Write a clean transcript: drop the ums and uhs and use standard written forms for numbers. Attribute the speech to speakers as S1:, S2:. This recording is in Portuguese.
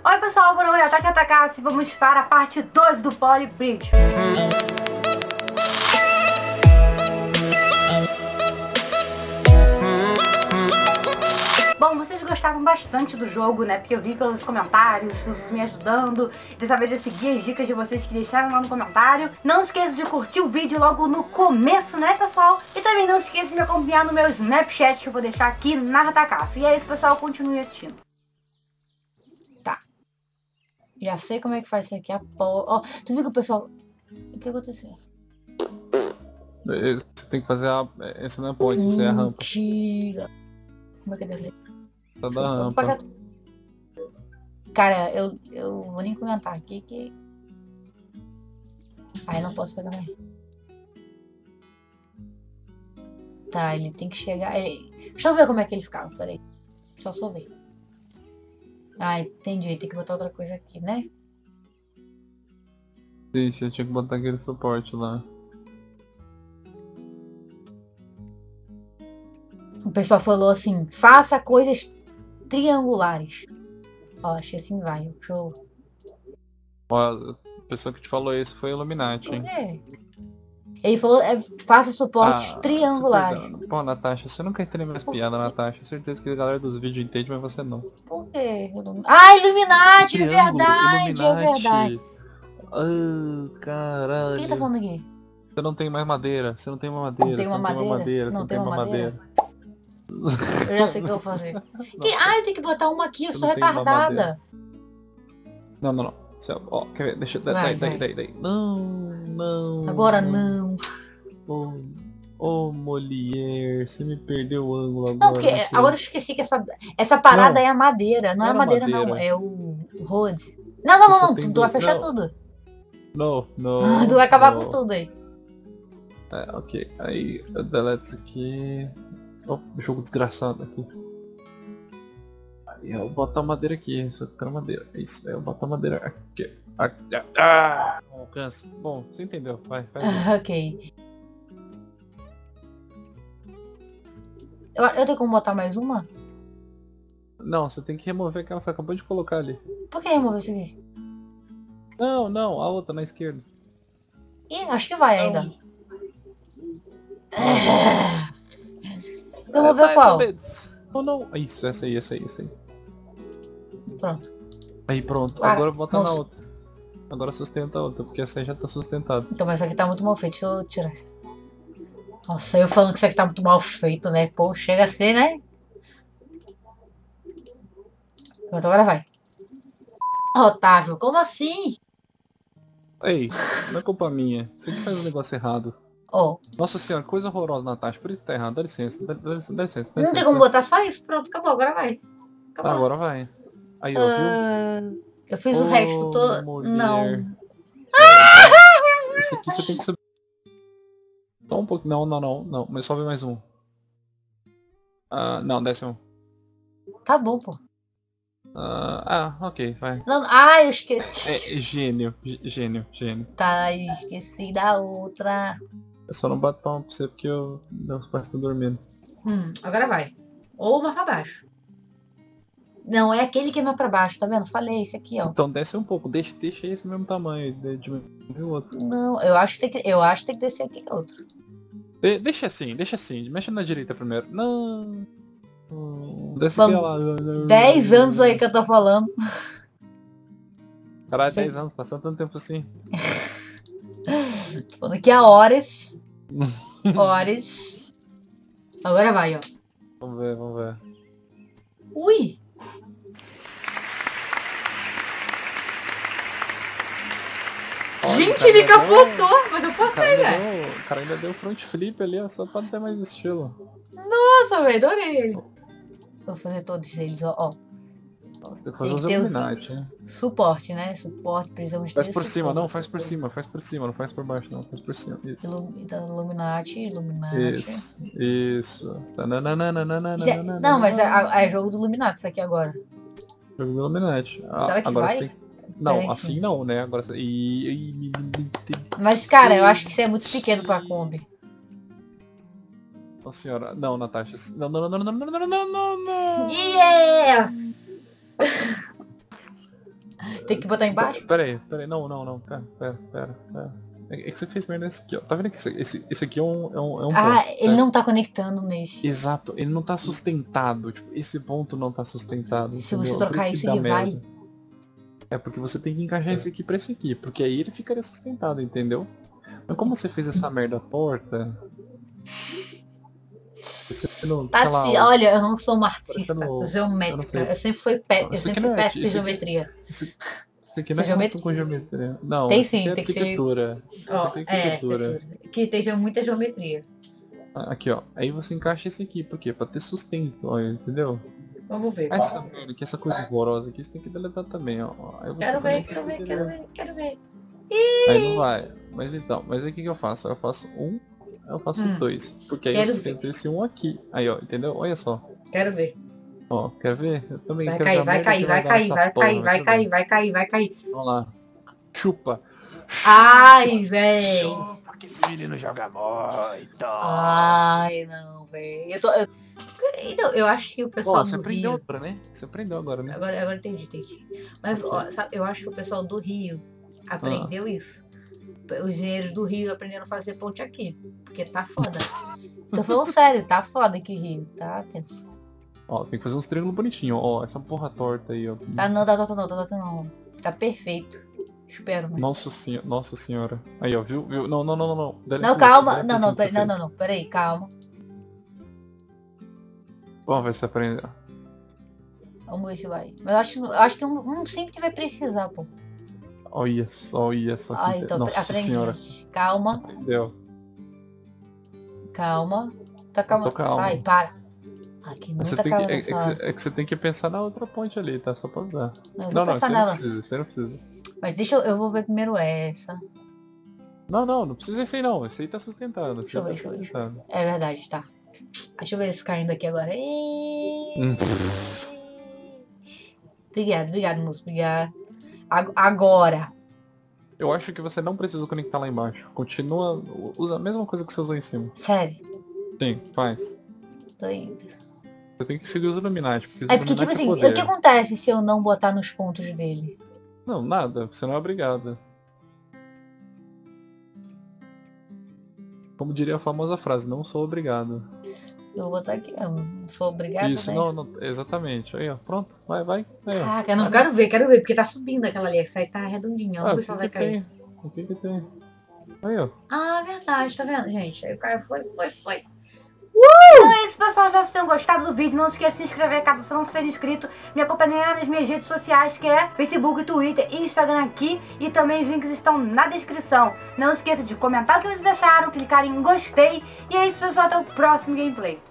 S1: Oi pessoal, bora lá, Ataque Atacasse, vamos para a parte 2 do Poly Bridge. Bom, vocês gostaram bastante do jogo, né? Porque eu vi pelos comentários, vocês me ajudando. Dessa vez eu segui as dicas de vocês que deixaram lá no comentário. Não esqueça de curtir o vídeo logo no começo, né, pessoal? E também não esqueça de me acompanhar no meu Snapchat, que eu vou deixar aqui na Atacasse. E é isso, pessoal, continue assistindo. Tá. Já sei como é que faz isso aqui. Ó, tu viu que o pessoal... O que aconteceu?
S2: Você tem que fazer a... Essa não é ponte, isso é a rampa.
S1: Mentira. Como é que deve ser?
S2: Tá da rampa.
S1: Cara, eu vou nem comentar aqui que... Ai, não posso pegar mais. Tá, ele tem que chegar... Deixa eu ver como é que ele ficava, peraí. Deixa eu só ver. Ah, entendi, tem que botar outra coisa aqui, né?
S2: Sim, você tinha que botar aquele suporte lá.
S1: O pessoal falou assim, faça coisas triangulares. Ó, acho que assim vai, show.
S2: Ó, a pessoa que te falou isso foi Illuminati, hein?
S1: Por quê? Ele falou, faça suportes triangulares.
S2: Pô, Natasha, você nunca entende mais piada, Natasha. Certeza que a galera dos vídeos entende, mas você não.
S1: Por quê? Ah, Illuminati, é
S2: Triângulo,
S1: verdade, é verdade.
S2: Ah, caralho.
S1: Quem tá falando aqui?
S2: Você não tem mais madeira, você não tem uma madeira,
S1: Não tem uma madeira?
S2: você não tem uma madeira.
S1: Eu já sei o que eu vou fazer. Ah, eu tenho que botar uma aqui, eu sou
S2: não tem uma
S1: retardada.
S2: Não. Ó, quer ver? Deixa...
S1: Vai.
S2: Daí. Não.
S1: Agora não.
S2: Ô, Molière, você me perdeu o ângulo agora.
S1: Não, porque agora eu esqueci que essa parada é a madeira. Não é madeira, não. É o road. Não. Tu vai fechar tudo.
S2: Não.
S1: Tu vai acabar com tudo aí.
S2: É, ok. Aí, eu deleto isso aqui. Ó, jogo desgraçado aqui. Aí eu boto a madeira aqui, só que tá madeira. É isso, aí eu boto a madeira aqui. Não alcança. Bom, você entendeu, vai.
S1: Ok. Eu tenho como botar mais uma?
S2: Não, você tem que remover aquela que você acabou de colocar ali.
S1: Por que remover isso aqui?
S2: Não, a outra na esquerda.
S1: Ih, acho que vai ainda. Eu vou ver qual.
S2: Não. Isso, essa aí.
S1: Pronto.
S2: Aí pronto,
S1: Para,
S2: agora bota
S1: moço.
S2: na outra. Agora sustenta a outra, porque essa aí já tá sustentada.
S1: Então, mas essa aqui tá muito mal feito. Deixa eu tirar. Nossa, eu falando que isso aqui tá muito mal feito, né? Pô, chega a ser, né? Pronto, agora vai. Otávio, como assim?
S2: Ei, não é culpa minha. Você que faz o negócio errado.
S1: Ó.
S2: Nossa senhora, coisa horrorosa, Natasha. Por isso que tá errado. Dá licença. Dá licença.
S1: Não tem como botar só isso. Pronto, acabou. Agora vai. Acabou.
S2: Agora vai. Aí, ó, viu?
S1: Eu fiz o resto todo. Não.
S2: Esse aqui você tem que subir. Só um pouco. Não. Mas sobe mais um. Não, desce um.
S1: Tá bom, pô.
S2: Ok, vai.
S1: Não, eu esqueci.
S2: Gênio.
S1: Tá, esqueci da outra.
S2: Eu só não bato palma pra você porque meus pais estão dormindo.
S1: Agora vai. Ou mais pra baixo. Não, é aquele que é mais pra baixo, tá vendo? Falei, esse aqui, ó.
S2: Então desce um pouco, deixa esse mesmo tamanho, diminui o outro.
S1: Não, eu acho que tem que descer aquele outro.
S2: Deixa assim, mexe na direita primeiro. Não. Desce
S1: Vamos.
S2: lá.
S1: 10 anos aí que eu tô falando.
S2: Caralho, 10 anos, passando tanto tempo assim.
S1: Tô falando aqui há horas. Horas. Agora vai, ó.
S2: Vamos ver.
S1: Ui! Gente, ele capotou, mas eu passei, velho.
S2: O cara ainda deu front flip ali, ó, só pra não ter mais estilo.
S1: Nossa, velho, adorei ele. Vou fazer todos eles, ó.
S2: Você tem que fazer os Illuminati, né?
S1: Suporte, né? Suporte, precisamos de
S2: Faz por cima, não, faz por cima, não faz por baixo, não, faz por cima, isso.
S1: Illuminati.
S2: Isso.
S1: Não, mas é jogo do Illuminati isso aqui agora.
S2: Jogo do Illuminati.
S1: Será que
S2: agora
S1: vai?
S2: Não, assim não, né? Agora...
S1: Mas, cara, eu acho que você é muito pequeno pra Kombi.
S2: Nossa senhora. Não, Natasha. Não.
S1: Yes! Tem que botar embaixo?
S2: Pera aí, não, pera. É que você fez merda nesse aqui, ó. Tá vendo que esse aqui é um
S1: Ah,
S2: ponto,
S1: ele
S2: certo?
S1: não tá conectando nesse.
S2: Exato, ele não tá sustentado. Tipo, esse ponto não tá sustentado.
S1: Se
S2: Entendeu?
S1: você trocar
S2: Por
S1: isso,
S2: que dá
S1: ele vai.
S2: merda. É porque você tem que encaixar esse aqui pra esse aqui, porque aí ele ficaria sustentado, entendeu? Mas como você fez essa merda torta, você não, sei lá,
S1: Olha, eu não sou uma artista
S2: parecendo, eu não
S1: geométrica.
S2: sei.
S1: Eu sempre fui,
S2: Não,
S1: eu
S2: isso aqui
S1: sempre
S2: não
S1: fui
S2: é,
S1: péssima em geometria.
S2: isso aqui
S1: Isso
S2: não
S1: é
S2: é relação com geometria. Não,
S1: Tem
S2: isso aqui
S1: sim,
S2: é
S1: tem que ser.
S2: arquitetura. Isso
S1: Ó,
S2: aqui é arquitetura.
S1: que esteja muita geometria.
S2: Aqui, ó. Aí você encaixa esse aqui, por quê? Pra ter sustento, ó, entendeu?
S1: Vamos ver.
S2: Essa merda aqui, essa coisa horrorosa aqui, você tem que deletar também, ó. Aí você
S1: Quero ver,
S2: conecta
S1: quero ver.
S2: Aí não vai. Mas então, mas aí o que eu faço? Eu faço um, eu faço dois. Porque aí eu
S1: Quero
S2: sustento esse um aqui. Aí, ó, entendeu? Olha só.
S1: Quero ver.
S2: Ó, quer ver? Eu também
S1: Vai
S2: quero
S1: cair,
S2: ver a
S1: vai
S2: merda
S1: cair,
S2: que
S1: vai
S2: dar
S1: cair,
S2: nessa
S1: vai
S2: porra,
S1: cair, vai
S2: quero
S1: cair,
S2: ver.
S1: vai cair, vai cair.
S2: Vamos lá. Chupa.
S1: Ai, véi.
S2: Chupa que esse menino joga muito.
S1: Ai, não, véi. Eu acho que o pessoal
S2: Ó, você
S1: do
S2: aprendeu
S1: Rio...
S2: agora, né? Você aprendeu agora, né?
S1: Agora entendi. Mas,
S2: Ok.
S1: ó, sabe, eu acho que o pessoal do Rio aprendeu isso. Os engenheiros do Rio aprenderam a fazer ponte aqui. Porque tá foda. Tô falando sério, tá foda aqui Rio. Tá atento.
S2: Ó, tem que fazer uns triângulos bonitinhos, ó. Essa porra torta aí, ó.
S1: Tá não. Tá perfeito. Espero, né?
S2: Nossa senhora. Aí, ó, viu? Não.
S1: Não, calma. Não, peraí, calma.
S2: Vamos ver se aprendeu.
S1: Vamos ver se vai. Mas eu acho que um sempre vai precisar, pô.
S2: Olha só.
S1: Ah, então
S2: Nossa
S1: aprendi.
S2: senhora.
S1: Calma.
S2: Deu.
S1: Calma. Tá calma.
S2: Calma.
S1: Sai, para. Aqui
S2: Mas
S1: muita calma nessa hora.
S2: é que você tem que pensar na outra ponte ali, tá? Só pra usar.
S1: Não, eu vou pensar
S2: você
S1: nela.
S2: você não precisa.
S1: Mas eu vou ver primeiro essa.
S2: Não precisa esse aí não. Esse aí tá sustentado.
S1: Deixa eu ver. É verdade, tá. Deixa eu ver esse caindo aqui agora. Obrigado, moço. Obrigado. Agora.
S2: Eu acho que você não precisa conectar lá embaixo. Continua, usa a mesma coisa que você usou em cima.
S1: Sério.
S2: Sim, faz.
S1: Tô indo.
S2: Você tem que seguir os Illuminati.
S1: Porque tipo assim, o que acontece se eu não botar nos pontos dele?
S2: Não, nada. Você não é obrigada. Como diria a famosa frase, não sou obrigado.
S1: Eu vou botar aqui, eu não sou obrigada,
S2: Isso,
S1: né?
S2: não, exatamente. Aí, ó, pronto, vai. Aí,
S1: Caraca, eu não quero ver, porque tá subindo aquela ali, essa aí tá redondinha, vamos ver se ela vai cair.
S2: O que tem? Aí, ó.
S1: Ah, verdade, tá vendo, gente? Aí o cara foi.
S3: Então é isso, pessoal. Espero que tenham gostado do vídeo. Não esqueça de se inscrever caso você não seja inscrito. Me acompanhar nas minhas redes sociais, que é Facebook, Twitter e Instagram aqui. E também os links estão na descrição. Não esqueça de comentar o que vocês acharam, clicar em gostei. E é isso, pessoal. Até o próximo gameplay.